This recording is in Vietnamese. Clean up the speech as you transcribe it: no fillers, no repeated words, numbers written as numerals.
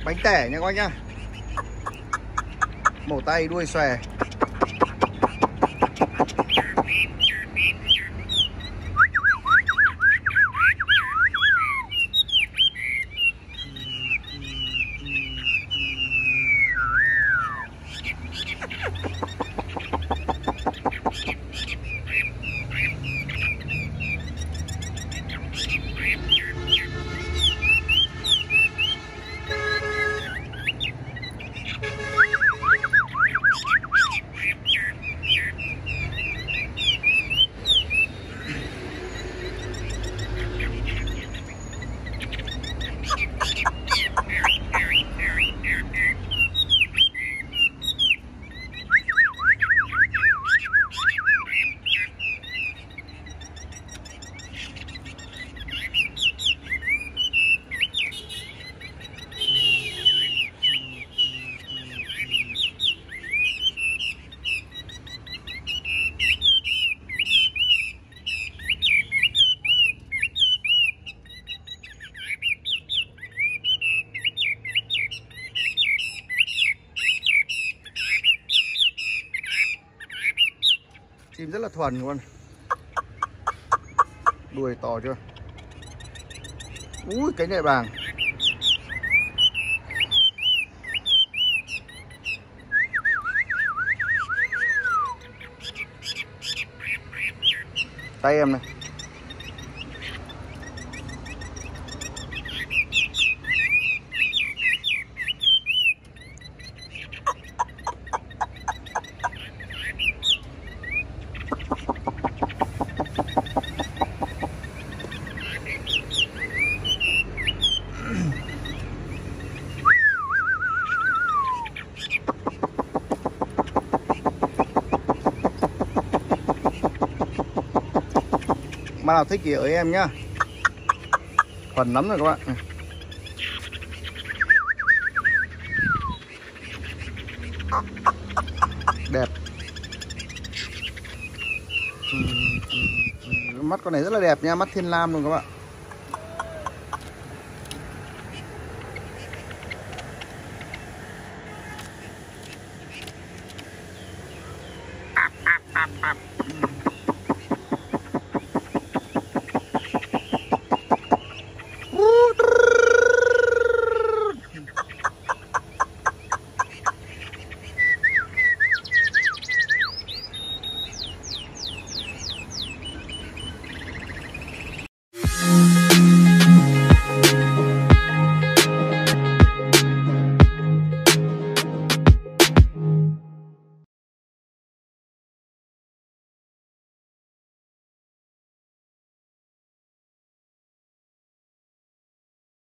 Bánh tẻ nha các bác nhá. Mổ tay đuôi xòe. Chim rất là thuần luôn. Đuôi to chưa? Ui cánh đại bàng. Tay em này. Bạn nào thích thì ới em nhá. Thuần lắm rồi các bạn. Đẹp. Mắt con này rất là đẹp nha, mắt thiên lam luôn các bạn.